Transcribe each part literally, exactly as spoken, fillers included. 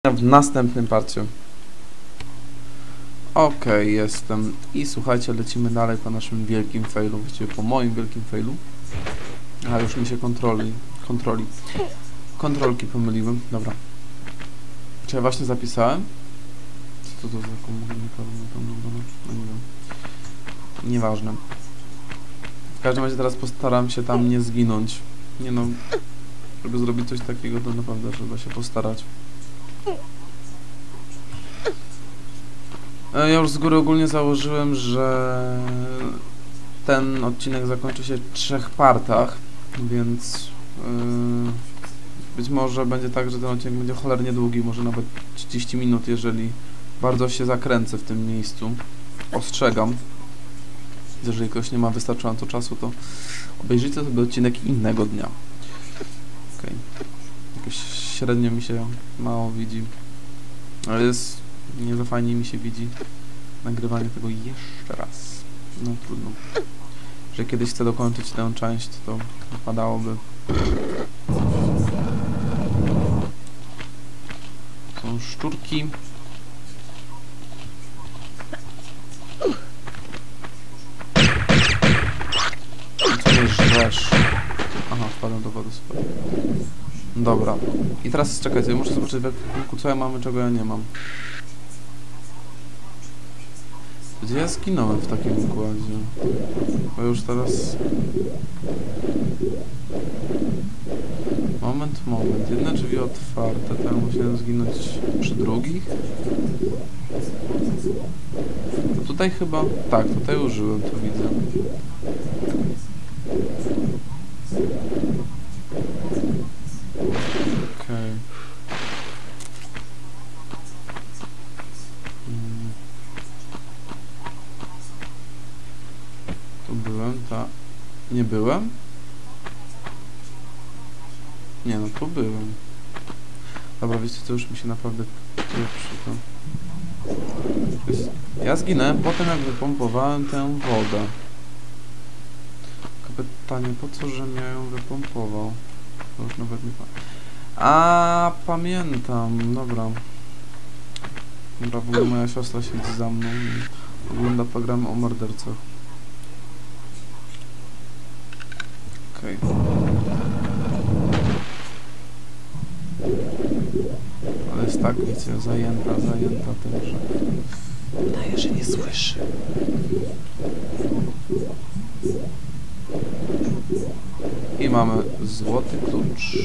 w następnym parcie. Okej, okay, jestem. I słuchajcie, lecimy dalej po naszym wielkim failu, właściwie po moim wielkim failu. A już mi się kontroli, kontroli, kontrolki pomyliłem. Dobra. Czy ja właśnie zapisałem? Co to za komunikacja? No nie wiem. Nieważne. W każdym razie teraz postaram się tam nie zginąć. Nie no, żeby zrobić coś takiego, to naprawdę trzeba się postarać. Ja już z góry ogólnie założyłem, że ten odcinek zakończy się w trzech partach, więc yy, być może będzie tak, że ten odcinek będzie cholernie długi, może nawet trzydzieści minut, jeżeli bardzo się zakręcę w tym miejscu. Ostrzegam. Jeżeli ktoś nie ma wystarczająco czasu, to obejrzyjcie sobie odcinek innego dnia. Okej. Jakoś średnio mi się mało widzi. Ale jest... nie za fajnie mi się widzi nagrywanie tego jeszcze raz. No trudno. Że kiedyś chcę dokończyć tę część, to wypadałoby. Są szczurki. Co mnie żresz? Aha, wpadłem do wody, super. Dobra. I teraz czekajcie, muszę zobaczyć w jakim co ja mamy, czego ja nie mam. Gdzie ja zginąłem w takim układzie? Bo już teraz... Moment, moment. Jedne drzwi otwarte, to ja musiałem zginąć przy drugich? To tutaj chyba... Tak, tutaj użyłem, to widzę. Okej. Okay. Tu byłem, ta... Nie byłem? Nie no, tu byłem. Dobra, wiecie co, już mi się naprawdę pieprzy to. Ja zginąłem potem, jak wypompowałem tę wodę. Tylko pytanie, po co, że ja ją wypompował? To już nawet nie pamiętam. A pamiętam, dobra. Dobra, w ogóle moja siostra siedzi za mną i ogląda programy o mordercach. Okej. Okay. Ale jest tak, wiecie, zajęta, zajęta tym, że wydaje, że nie słyszy. I mamy złoty klucz.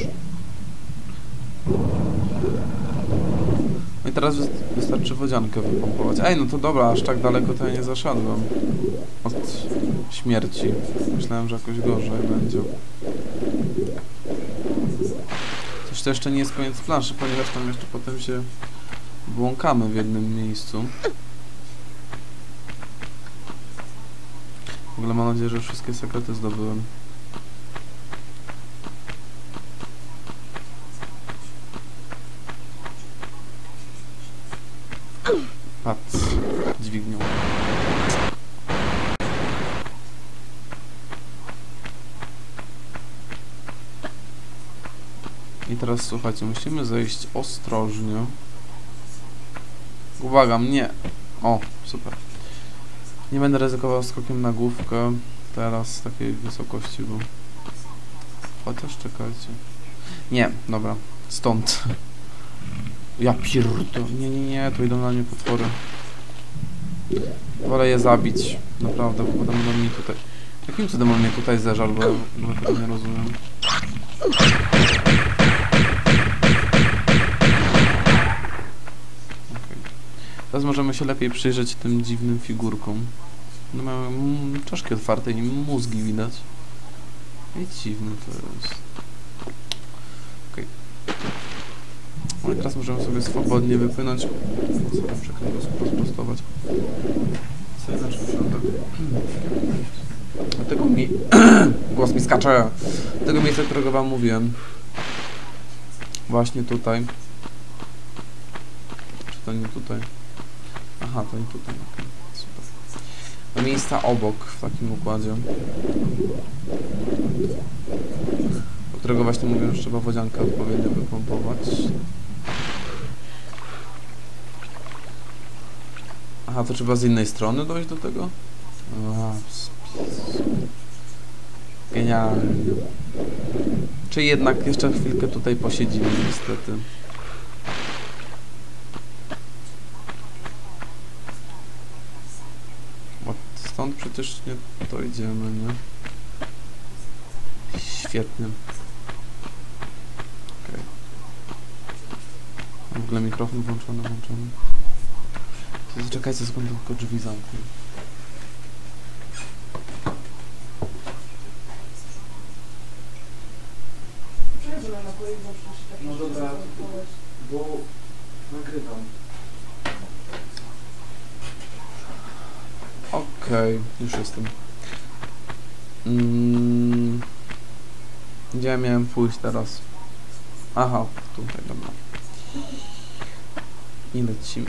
No i teraz wystarczy wodziankę wypompować. Ej, no to dobra, aż tak daleko to ja nie zaszedłem od śmierci. Myślałem, że jakoś gorzej będzie. Coś to jeszcze nie jest koniec planszy, ponieważ tam jeszcze potem się błąkamy w jednym miejscu. W ogóle mam nadzieję, że wszystkie sekrety zdobyłem. Patrz, dźwignią. I teraz słuchajcie, musimy zejść ostrożnie. Uwaga, nie. O, super. Nie będę ryzykował skokiem na główkę teraz z takiej wysokości, bo... Chociaż czekajcie. Nie, dobra. Stąd. Ja pierdolę. Nie, nie, nie, tu idą na mnie potwory. Wolę je zabić. Naprawdę, bo potem będą mi tutaj... Jakim cudem on mnie tutaj zeżarł, bo ja tego nie rozumiem. Okay. Teraz możemy się lepiej przyjrzeć tym dziwnym figurkom. No mają mm, czaszki otwarte i mózgi widać. I dziwne to jest. Okej. Okay. No i teraz możemy sobie swobodnie wypłynąć. Co przekrętło rozprostować. Co inaczej wygląda. Tego mi... Głos mi skacze. Tego miejsca, którego wam mówiłem. Właśnie tutaj. Czy to nie tutaj? Aha, to nie tutaj. Okay. Super. Do miejsca obok w takim układzie. Do którego właśnie mówiłem, że trzeba wodziankę odpowiednio wypompować. Aha, to trzeba z innej strony dojść do tego? A, genialnie. Czy jednak jeszcze chwilkę tutaj posiedzimy, niestety. Bo stąd przecież nie dojdziemy, nie? Świetnie. Okej. Okay. W ogóle mikrofon włączony, włączony. Zaczekajcie, skąd tylko drzwi zamknę. No dobra, bo nagrywam. Okej, okay, już jestem. Mm, gdzie ja miałem pójść teraz? Aha, tutaj, dobra. I lecimy.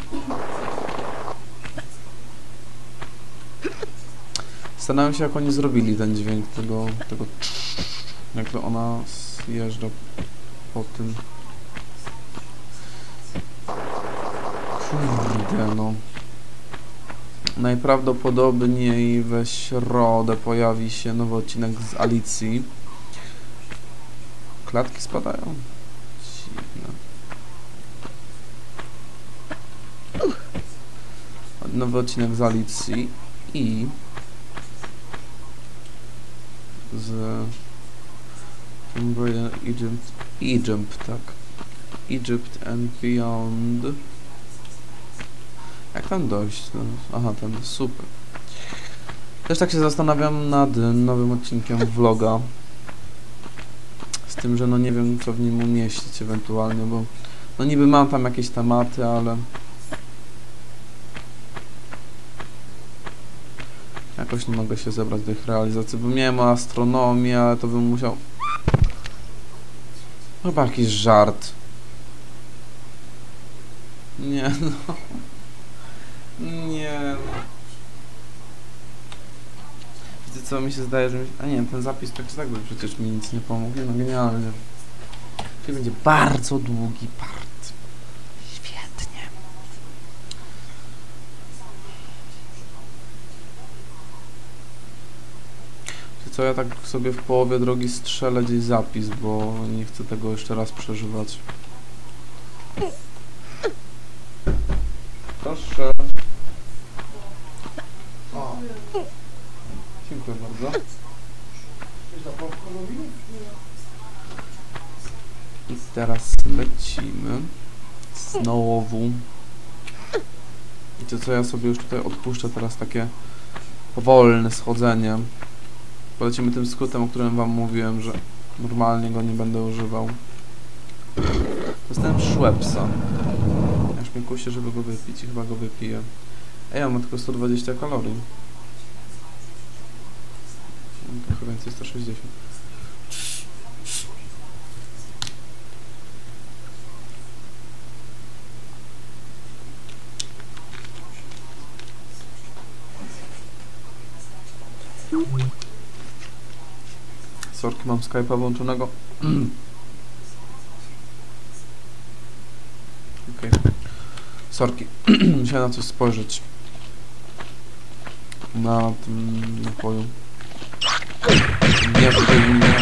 Zastanawiam się, jak oni zrobili ten dźwięk tego, tego jak to ona zjeżdża po tym. Kurde, no. Najprawdopodobniej we środę pojawi się nowy odcinek z Alicji. Klatki spadają? Dziwne. Nowy odcinek z Alicji i z Tomb Raider Egypt, Egypt, tak. Egypt and Beyond. Jak tam dojść? No, aha, ten super. Też tak się zastanawiam nad nowym odcinkiem vloga. Z tym, że no nie wiem, co w nim umieścić ewentualnie, bo no niby mam tam jakieś tematy, ale jakoś nie mogę się zebrać do ich realizacji, bo miałem o astronomii, ale to bym musiał... Chyba jakiś żart. Nie no. Nie no. Wiecie co, mi się zdaje, że... Mi... A nie, ten zapis tak czy tak by przecież mi nic nie pomógł. No genialnie. Czyli będzie bardzo długi part. Świetnie. Co, ja tak sobie w połowie drogi strzelę gdzieś zapis, bo nie chcę tego jeszcze raz przeżywać. Proszę. O. Dziękuję bardzo. I teraz lecimy znowu. Wiecie co, ja sobie już tutaj odpuszczę teraz takie powolne schodzenie. Polecimy tym skrótem, o którym wam mówiłem, że normalnie go nie będę używał. To jest ten Schweppesa. Aż mnie kusi, żeby go wypić i chyba go wypiję. Ej, ja mam tylko sto dwadzieścia kalorii. Mam trochę więcej, sto sześćdziesiąt. Sorki, mam Skype'a włączonego. Okej. Okay. Sorki. Musiałem na coś spojrzeć. Na tym napoju. Nie, tutaj nie.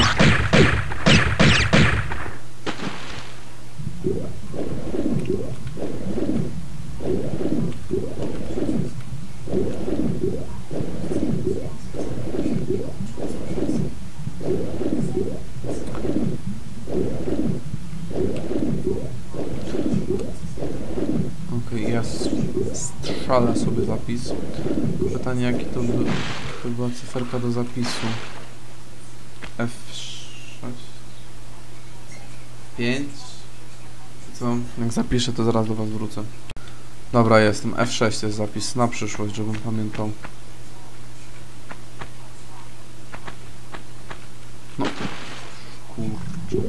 Okej, okay, ja strzelę sobie zapis. Pytanie, jaki to, by, to była cyferka do zapisu. F sześć. pięć. Co? Jak zapiszę, to zaraz do was wrócę. Dobra, jestem. F sześć jest zapis na przyszłość, żebym pamiętał. No. Kurczę.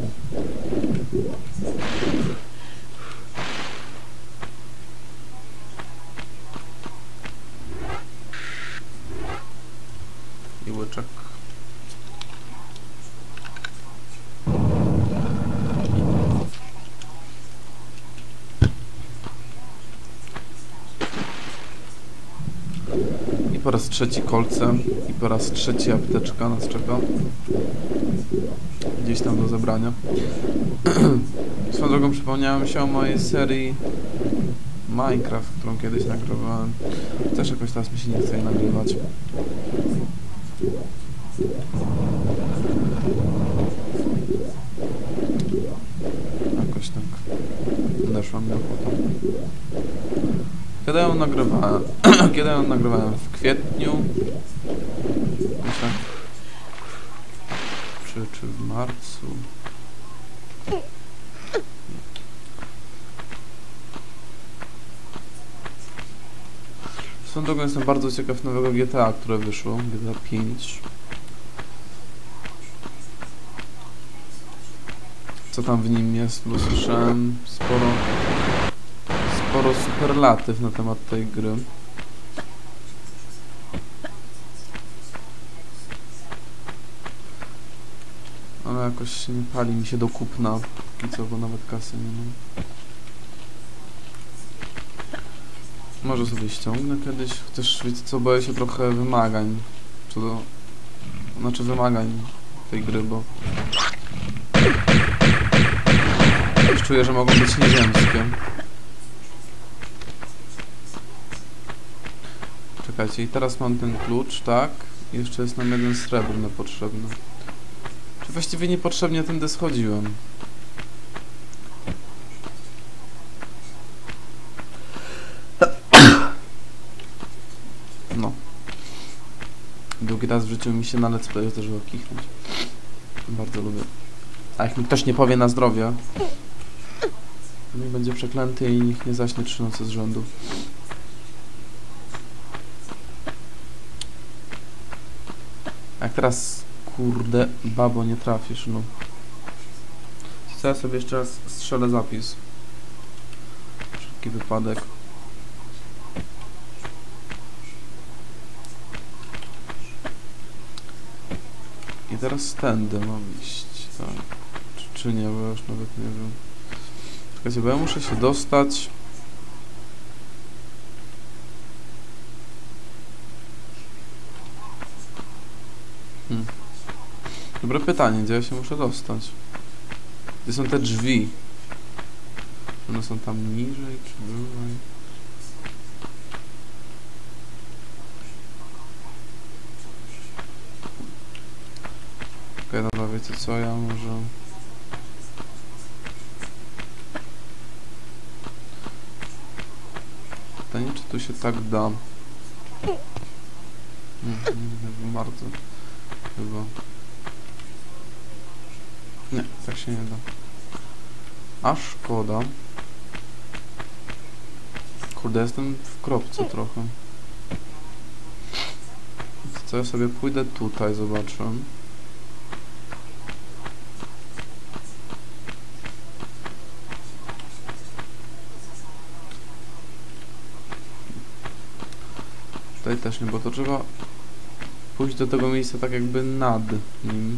I łyczek. po raz trzeci kolce i po raz trzeci apteczka nas czeka. Gdzieś tam do zebrania. Swoją drogą przypomniałem się o mojej serii Minecraft, którą kiedyś nagrywałem. Też jakoś teraz mi się nie chce jej nagrywać. Jakoś tak odeszła mi ochota. Kiedy ją nagrywałem? Kiedy ją nagrywałem? W kwietniu? Myślę. Czy, czy w marcu? Swoją drogą jestem bardzo ciekaw nowego G T A, które wyszło. G T A pięć. Co tam w nim jest? Bo słyszałem sporo, sporo superlatyw na temat tej gry. Ale jakoś nie pali mi się do kupna. Póki co, bo nawet kasy nie mam. Może sobie ściągnę kiedyś, chociaż wiecie co, boję się trochę wymagań. Co do... Znaczy wymagań tej gry, bo... Już czuję, że mogą być nieziemskie. Czekajcie, i teraz mam ten klucz, tak? I jeszcze jest nam jeden srebrny potrzebny. Czy właściwie niepotrzebnie tędy schodziłem? No. Drugi raz w życiu mi się na let's playu zdarzyło kichnąć. Bardzo lubię. A jak mi ktoś nie powie na zdrowie, niech będzie przeklęty i niech nie zaśnie trzy noce z rzędu. Jak teraz, kurde, babo, nie trafisz, no. Co, ja sobie jeszcze raz strzelę zapis. Wszelki wypadek. I teraz tędy mam iść, tak? Czy, czy nie, bo ja już nawet nie wiem. Czekajcie, bo ja muszę się dostać. Hmm. Dobre pytanie, gdzie ja się muszę dostać? Gdzie są te drzwi? One są tam niżej, czy wyżej? Okej, okay, dobra, wiecie co, ja może... Pytanie, czy tu się tak da? Hmm, nie wiem bardzo. Chyba. Nie, tak się nie da. A szkoda. Kurde, jestem w kropce trochę. Co, ja sobie pójdę tutaj, zobaczę. Tutaj też nie, bo to trzeba pójść do tego miejsca tak jakby nad nim.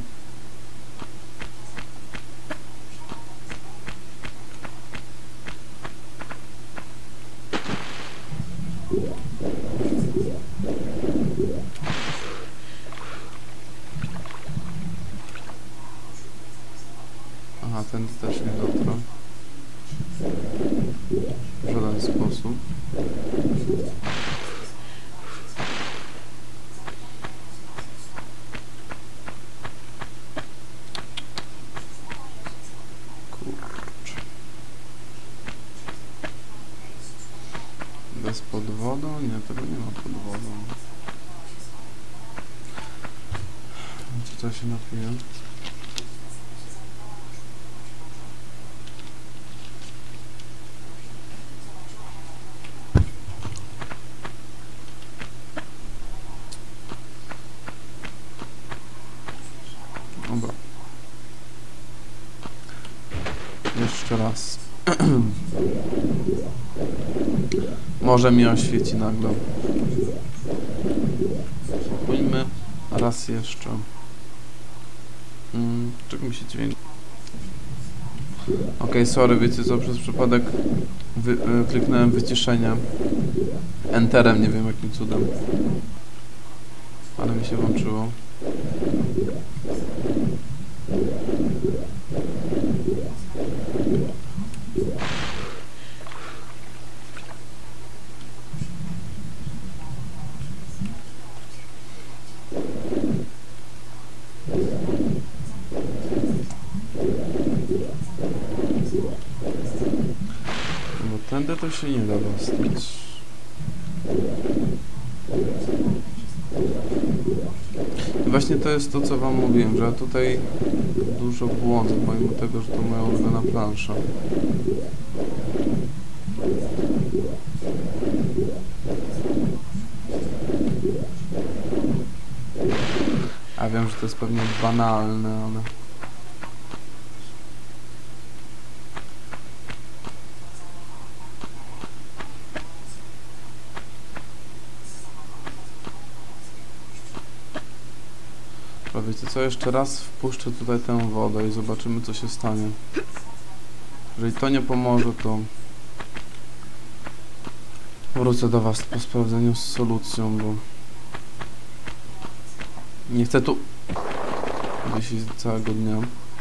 Aha, ten też nie dotrę. W żaden sposób. Bez pod wodą? Nie, tego nie ma pod wodą. Czy to się napiję? Dobra. Jeszcze raz. Może mi oświeci nagle. Spróbujmy raz jeszcze. Hmm, czego mi się dźwięk? Okej, okay, sorry, wiecie co, przez przypadek wy, y, kliknąłem wyciszenie Enterem, nie wiem jakim cudem. Ale mi się włączyło. Bo tędy to się nie da dostać. I właśnie to jest to, co wam mówiłem, że ja tutaj dużo błądzę, pomimo tego, że to moja ulubiona plansza. A wiem, że to jest pewnie banalne, ale... A wiecie co, jeszcze raz wpuszczę tutaj tę wodę i zobaczymy, co się stanie. Jeżeli to nie pomoże, to wrócę do was po sprawdzeniu z solucją, bo nie chcę tu wisieć całego dnia.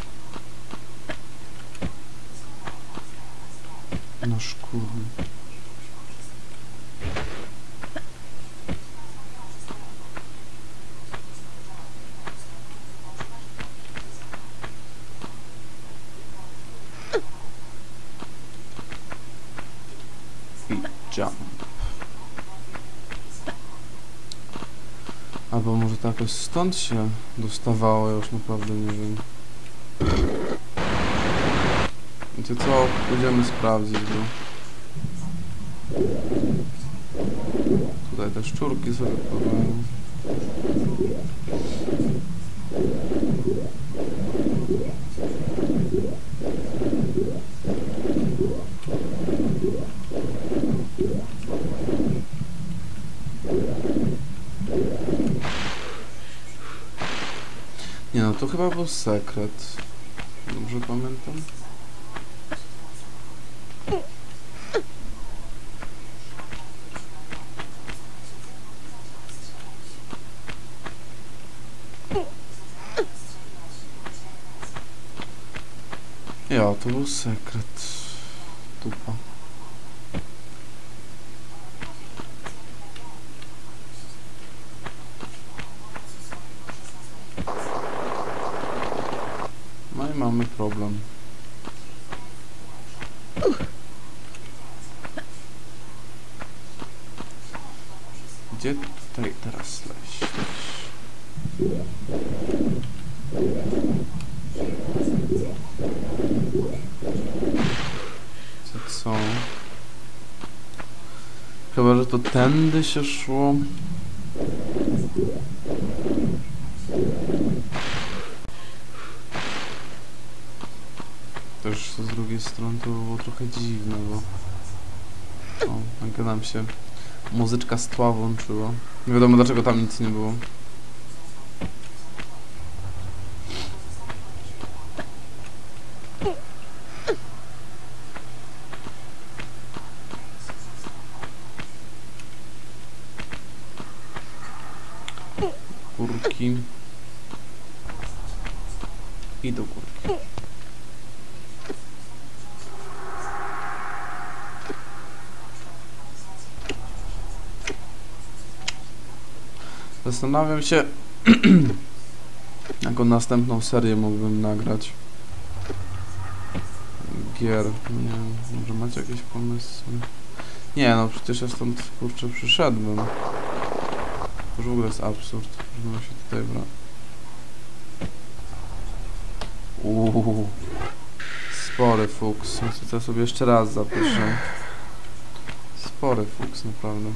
No szkurde. Jump. Albo może to jakoś stąd się dostawało, ja już naprawdę nie wiem. Wiecie co? Pójdziemy sprawdzić, bo tutaj te szczurki sobie pływają. Nie no, to chyba był sekret. Dobrze pamiętam? Ja, to był sekret. Tupa. No i mamy problem. Gdzie tutaj teraz leść? Co co? Chyba, że to tędy się szło. Też z drugiej strony to było trochę dziwne, bo... O, nagle nam się muzyczka z tła włączyła. Nie wiadomo, dlaczego tam nic nie było. Górki. I do górki. Zastanawiam się, jaką następną serię mógłbym nagrać. Gier. Nie wiem, może macie jakieś pomysły? Nie, no przecież ja stąd kurczę przyszedłem. To już w ogóle jest absurd, że ma się tutaj bra... Uuu, spory fuks. Myślę, to sobie jeszcze raz zapiszę. Spory fuks, naprawdę.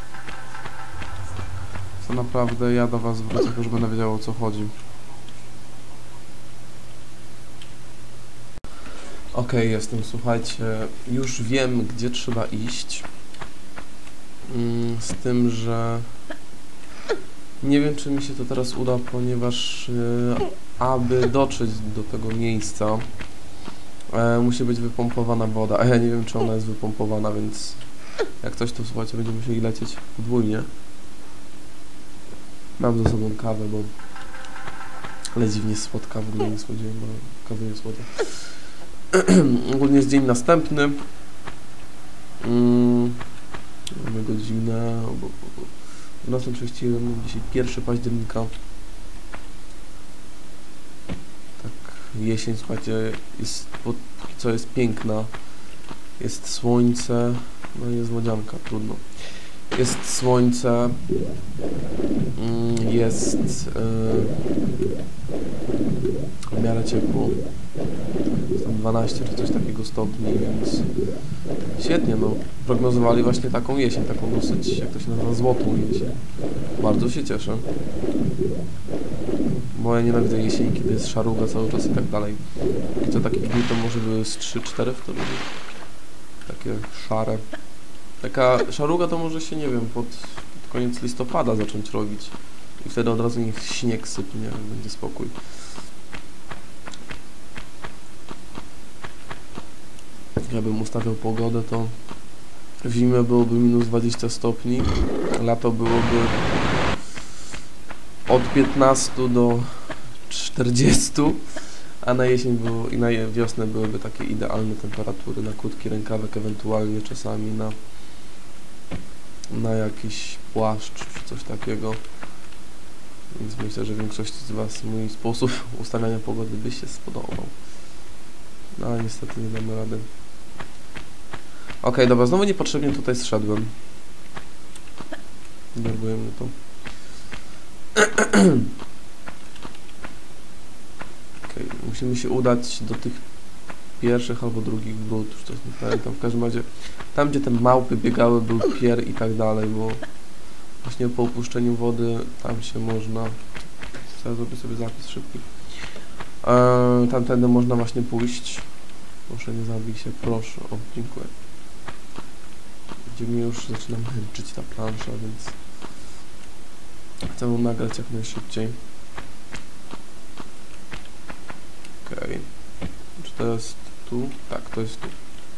To naprawdę ja do was wrócę, już będę wiedział, o co chodzi. Ok, jestem, słuchajcie, już wiem, gdzie trzeba iść. Mm, z tym, że nie wiem, czy mi się to teraz uda, ponieważ yy, aby dotrzeć do tego miejsca, e, musi być wypompowana woda, a ja nie wiem, czy ona jest wypompowana, więc jak coś, to słuchajcie, będziemy musieli lecieć podwójnie. Mam ze sobą kawę, bo ale dziwnie słodka, w ogóle nie słodziłem, bo kawy nie słodzę. Ogólnie jest dzień następny. Mm, mamy godzinę dwunasta trzydzieści jeden, dzisiaj pierwszego października. Tak, jesień, słuchajcie, jest, póki co jest piękna. Jest słońce, no i jest wodzianka, trudno. Jest słońce, jest yy, w miarę ciepło, jest tam dwanaście czy coś takiego stopni, więc świetnie, no. Prognozowali właśnie taką jesień, taką dosyć, jak to się nazywa, złotą jesień. Bardzo się cieszę, bo ja nienawidzę jesieni, kiedy jest szaruga cały czas i tak dalej. I co takich dni to może były z trzy cztery w to były takie szare. Taka szaruga to może się, nie wiem, pod, pod koniec listopada zacząć robić. I wtedy od razu niech śnieg sypnie, będzie spokój. Ja bym ustawiał pogodę, to w zimę byłoby minus dwadzieścia stopni, lato byłoby od piętnastu do czterdziestu, a na jesień było, i na wiosnę byłyby takie idealne temperatury, na krótki rękawek, ewentualnie czasami na na jakiś płaszcz czy coś takiego. Więc myślę, że większości z Was mój sposób ustawiania pogody by się spodobał. No ale niestety nie damy rady. Ok, dobra, znowu niepotrzebnie tutaj zszedłem. Denerwuje mnie to. Ok, musimy się udać do tych pierwszych albo drugich brud, czy coś nie pamiętam. W każdym razie tam, gdzie te małpy biegały, był pier i tak dalej, bo właśnie po opuszczeniu wody tam się można... Teraz zrobię sobie zapis szybki. Eee, tamtędy można właśnie pójść. Proszę, nie zabij się, proszę. O, dziękuję. Gdzie mi już zaczyna męczyć ta plansza, więc chcę ją nagrać jak najszybciej. Okej. Okay. Czy to jest tu? Tak, to jest tu.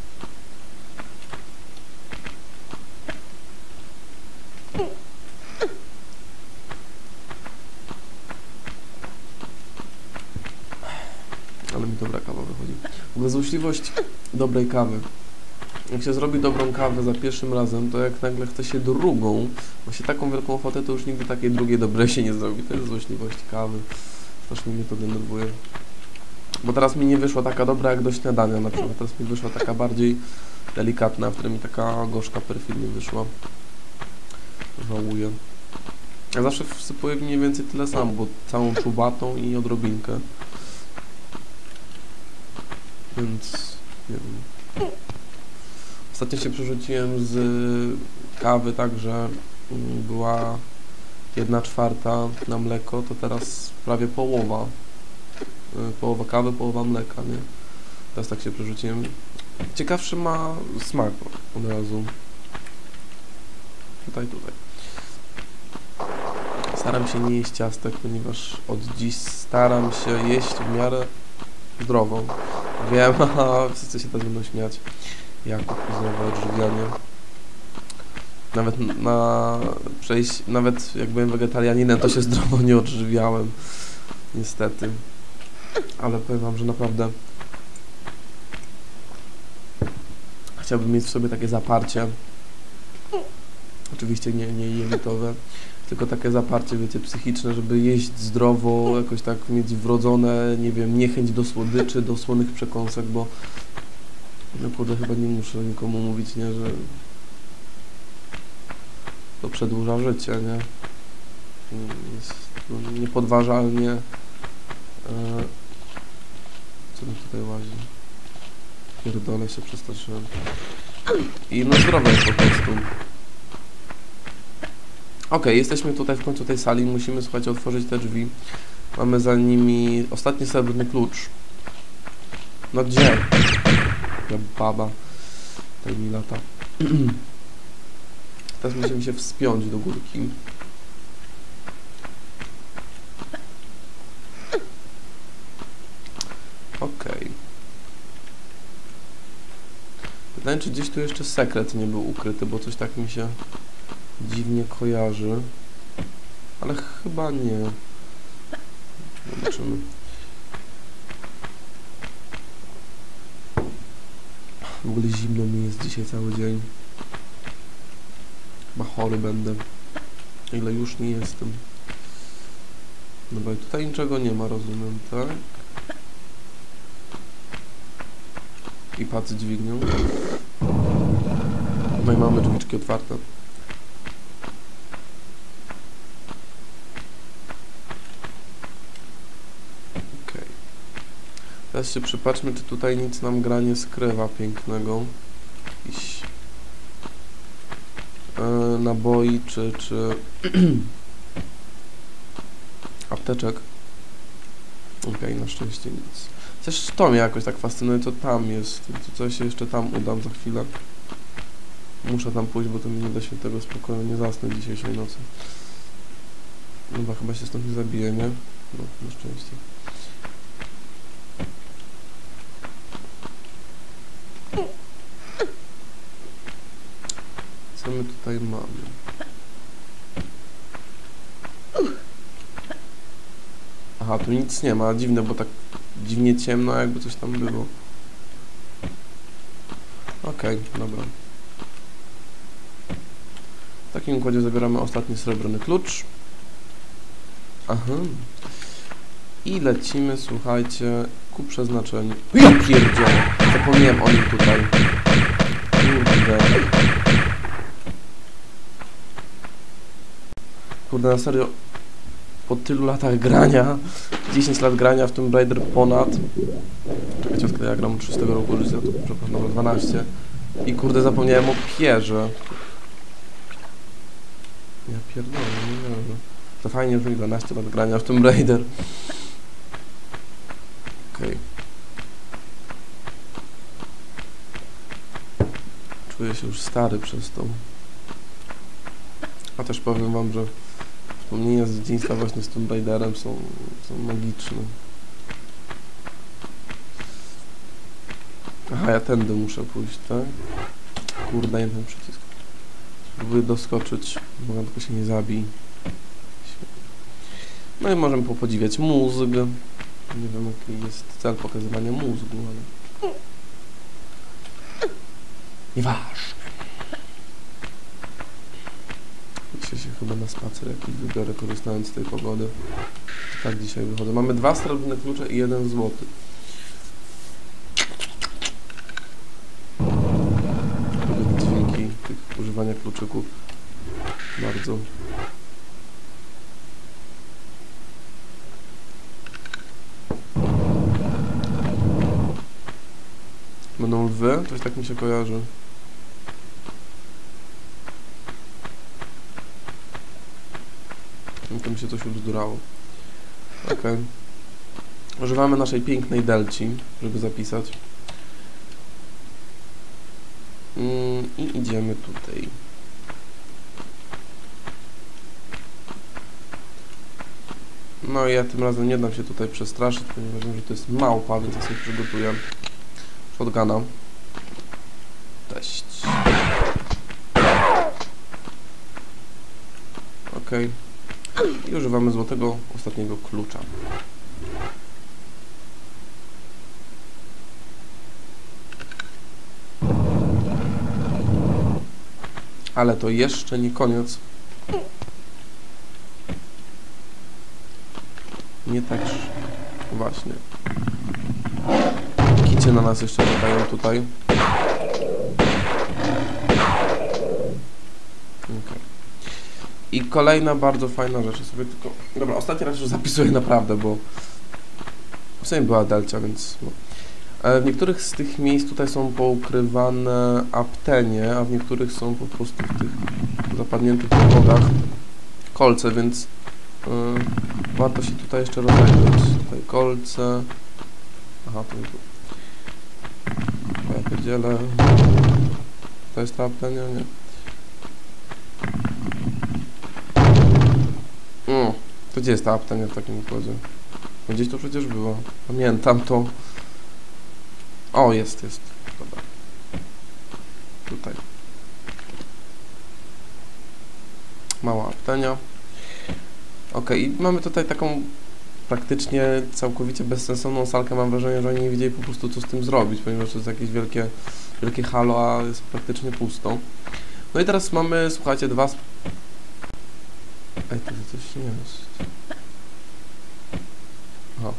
Ale mi dobra kawa wychodzi. W ogóle złośliwość dobrej kawy. Jak się zrobi dobrą kawę za pierwszym razem, to jak nagle chce się drugą, bo się taką wielką ochotę, to już nigdy takiej drugiej dobrej się nie zrobi. To jest złośliwość kawy. Strasznie mnie to denerwuje. Bo teraz mi nie wyszła taka dobra jak do śniadania na przykład. Teraz mi wyszła taka bardziej delikatna, a wtedy mi taka gorzka perfidnie wyszła. Żałuję. Ja zawsze wsypuję mniej więcej tyle samo, bo całą czubatą i odrobinkę. Więc nie wiem. Ostatnio się przerzuciłem z kawy tak, że była jedna czwarta na mleko, to teraz prawie połowa. Połowa kawy, połowa mleka, nie? Teraz tak się przerzuciłem. Ciekawszy ma smak od razu. Tutaj, tutaj. Staram się nie jeść ciastek, ponieważ od dziś staram się jeść w miarę zdrowo. Wiem, haha, wszyscy się teraz będą śmiać. Jakub i zdrowe odżywianie. Nawet na przejść, nawet jak byłem wegetarianinem, to się zdrowo nie odżywiałem. Niestety. Ale powiem wam, że naprawdę chciałbym mieć w sobie takie zaparcie. Oczywiście nie, nie jelitowe, tylko takie zaparcie, wiecie, psychiczne, żeby jeść zdrowo, jakoś tak mieć wrodzone, nie wiem, niechęć do słodyczy, do słonych przekąsek, bo no kurde, chyba nie muszę nikomu mówić, nie, że to przedłuża życie, nie? Jest no, niepodważalnie. E, co mi tutaj łazi? Pierdolę się, przestraszyłem. I no zdrowe jest po prostu. Ok, jesteśmy tutaj w końcu tej sali, musimy, słuchajcie, otworzyć te drzwi. Mamy za nimi ostatni srebrny klucz. No gdzie? Ja baba. Tutaj mi lata. Teraz musimy się wspiąć do górki. Okej. Pytanie, czy gdzieś tu jeszcze sekret nie był ukryty, bo coś tak mi się dziwnie kojarzy. ale chyba nie. Zobaczymy. W ogóle zimno mi jest dzisiaj cały dzień. Chyba chory będę. Ile już nie jestem. Dobra, i tutaj niczego nie ma, rozumiem, tak? I pacy dźwignią. No i mamy drzwiczki otwarte. Okej. Teraz się przypatrzmy, czy tutaj nic nam gra nie skrywa pięknego. Jakiś yy, naboi, czy... czy apteczek. Okej, okay, na szczęście nic. Też to mnie jakoś tak fascynuje, co tam jest. To co się jeszcze tam udam za chwilę. Muszę tam pójść, bo to mi nie da świętego spokoju, nie zasnę dzisiejszej nocy. Chyba, chyba się stąd nie zabije, nie? No, na szczęście. Co my tutaj mamy? Aha, tu nic nie ma, dziwne, bo tak dziwnie ciemno, jakby coś tam było. Okej, okay, dobra. W takim układzie zabieramy ostatni srebrny klucz. Aha. I lecimy, słuchajcie, ku przeznaczeniu. Ja pierdzielę! Zapomniałem o nim tutaj. Kurde. Kurde, na serio. Po tylu latach grania, dziesięć lat grania w Tomb Raider ponad. Czekajcie, od kiedy ja gram trzynastego roku życia, to przepraszam, dobra, dwanaście. I kurde, zapomniałem o Pierze. Ja pierdolę, nie wiem. To fajnie, że dwanaście lat grania w Tomb Raider. Okej. Okay. Czuję się już stary przez to. A też powiem wam, że wspomnienia z dzieciństwa właśnie z Tomb Raiderem są, są magiczne. Aha, ja tędy muszę pójść, tak? Kurde, jeden przycisk. Spróbuję doskoczyć, mogę tylko się nie zabij. No i możemy popodziwiać mózg. Nie wiem, jaki jest cel pokazywania mózgu, ale... Nieważne. Dzisiaj się chyba na spacer jakiś wybiorę, korzystając z tej pogody. Tak dzisiaj wychodzę. Mamy dwa srebrne klucze i jeden złoty. Dźwięki tych używania kluczyków bardzo. Będą lwy? Coś tak mi się kojarzy. To mi się coś ubzdurało. Ok. Używamy naszej pięknej delci, żeby zapisać. Mm, I idziemy tutaj. No i ja tym razem nie dam się tutaj przestraszyć, ponieważ wiem, że to jest małpa, więc ja sobie przygotuję shotguna. Cześć. Ok. I używamy złotego ostatniego klucza. Ale to jeszcze nie koniec. Nie tak właśnie. Kicie na nas jeszcze czekają tutaj. Okay. I kolejna bardzo fajna rzecz. Sobie tylko... Dobra, ostatni raz już zapisuję naprawdę, bo w sumie była delcia, więc... No. W niektórych z tych miejsc tutaj są poukrywane aptenie, a w niektórych są po prostu w tych zapadniętych podłogach kolce, więc yy, warto się tutaj jeszcze rozejrzeć. Tutaj kolce. Aha, to jest tu. Ja pierdzielę. To jest ta aptenia? Nie. Mm, to gdzie jest ta aptenia w takim układzie? No gdzieś to przecież było. Pamiętam to. O, jest, jest. Dobra. Tutaj. Mała aptenia. Ok, i mamy tutaj taką praktycznie całkowicie bezsensowną salkę. Mam wrażenie, że oni nie wiedzieli po prostu co z tym zrobić, ponieważ to jest jakieś wielkie, wielkie halo, a jest praktycznie pusto. No i teraz mamy, słuchajcie, dwa... Sp Ej, to coś nie jest. Aha.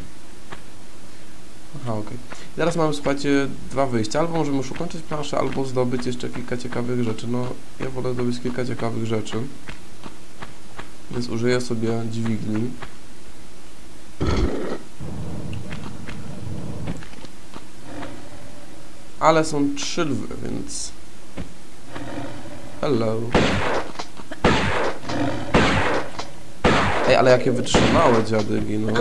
Aha, okej. Okay. Teraz mamy, słuchajcie, dwa wyjścia. Albo możemy już ukończyć planszę, albo zdobyć jeszcze kilka ciekawych rzeczy. No, ja wolę zdobyć kilka ciekawych rzeczy. Więc użyję sobie dźwigni. Ale są trzy lwy, więc... Hello. Ej, ale jakie wytrzymałe dziadygi, no.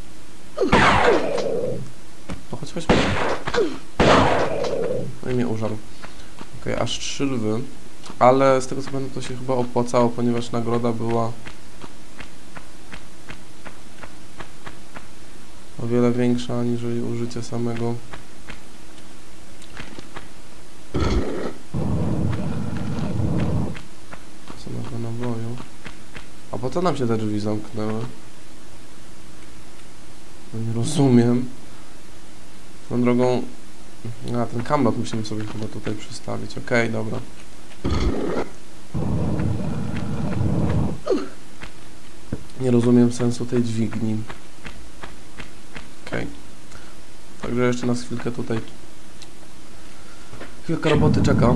No chodź, chodź, chodź. No i mnie użarł. Okej, okay, aż trzy lwy. Ale z tego co pamiętam, to się chyba opłacało, ponieważ nagroda była o wiele większa aniżeli użycie samego samego naboju. A po co nam się te drzwi zamknęły? No nie rozumiem. Tą drogą... A, ten kambat musimy sobie chyba tutaj przystawić. Okej, okay, dobra. Nie rozumiem sensu tej dźwigni. Okej. Okay. Także jeszcze nas chwilkę tutaj... Chwilka roboty czeka.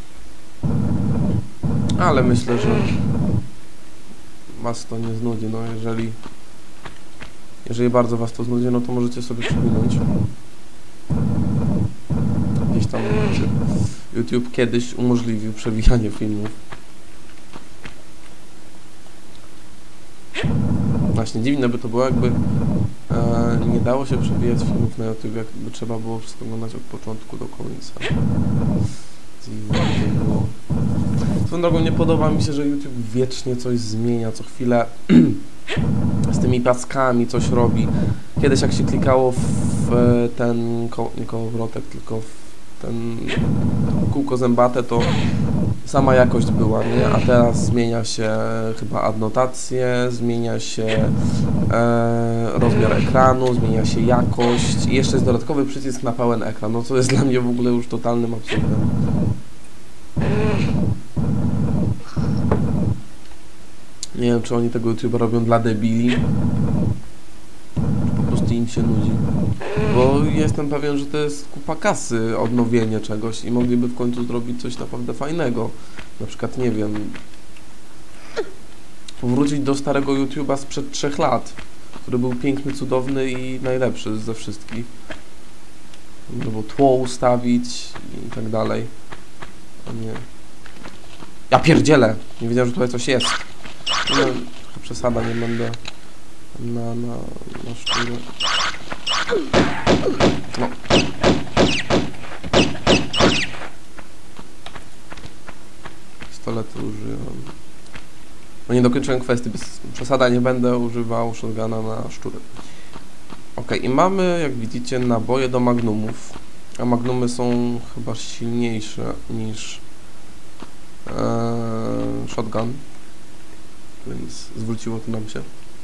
Ale myślę, że... Was to nie znudzi, no jeżeli... Jeżeli bardzo was to znudzi, no to możecie sobie przewinąć. Gdzieś tam YouTube kiedyś umożliwił przewijanie filmów. Właśnie dziwne by to było, jakby e, nie dało się przewijać filmów na YouTube, jakby trzeba było wszystko oglądać od początku do końca. Dziwne to było. Swoją drogą nie podoba mi się, że YouTube wiecznie coś zmienia, co chwilę z tymi paskami coś robi. Kiedyś jak się klikało w ten, ko nie kołowrotek, tylko w ten kółko zębate, to sama jakość była, nie? A teraz zmienia się chyba adnotacje, zmienia się e, rozmiar ekranu, zmienia się jakość i jeszcze jest dodatkowy przycisk na pełen ekran, no co jest dla mnie w ogóle już totalnym absurdem. Nie wiem, czy oni tego YouTube'a robią dla debili, po prostu im się nudzi. Bo jestem pewien, że to jest kupa kasy, odnowienie czegoś i mogliby w końcu zrobić coś naprawdę fajnego. Na przykład, nie wiem, powrócić do starego YouTube'a sprzed trzech lat, który był piękny, cudowny i najlepszy ze wszystkich. Albo tło ustawić i tak dalej. A nie... Ja pierdzielę! Nie wiedziałem, że tutaj coś jest. No, trochę przesada, nie będę na, na, na szczurę. No. Pistoletu użyłem. No nie dokończyłem kwestii, bez przesada nie będę używał shotguna na szczury. Ok, i mamy, jak widzicie, naboje do magnumów. A magnumy są chyba silniejsze niż ee, shotgun. Więc zwróciło to nam się.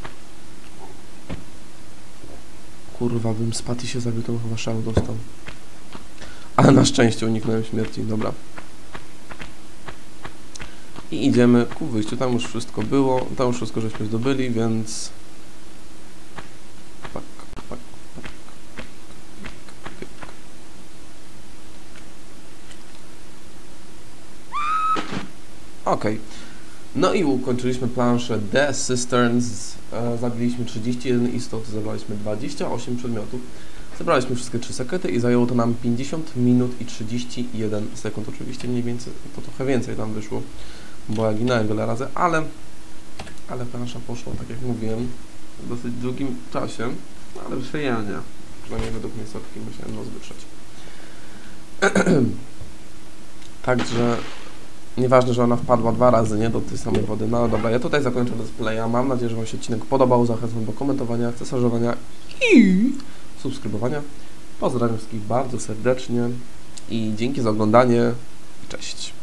Kurwa, bym spadł i się zabił, to bym chyba szał dostał. Ale na szczęście uniknąłem śmierci, dobra. I idziemy ku wyjściu, tam już wszystko było, tam już wszystko żeśmy zdobyli, więc... Pak, pak, pak, pak, pak. Okej. Okay. No i ukończyliśmy planszę The Cisterns, e, zabiliśmy trzydzieści jeden istot, zebraliśmy dwadzieścia osiem przedmiotów, zebraliśmy wszystkie trzy sekrety i zajęło to nam pięćdziesiąt minut i trzydzieści jeden sekund, oczywiście mniej więcej, to trochę więcej tam wyszło, bo ja ginąłem wiele razy, ale, ale plansza poszła, tak jak mówiłem, w dosyć długim czasie, ale przyjemnie, przynajmniej według mnie sopki musiałem nos wytrzeć. Także... Nieważne, że ona wpadła dwa razy, nie, do tej samej wody. No dobra, ja tutaj zakończę displaya. Mam nadzieję, że wam się odcinek podobał. Zachęcam do komentowania, cesarzowania i subskrybowania. Pozdrawiam wszystkich bardzo serdecznie i dzięki za oglądanie. Cześć.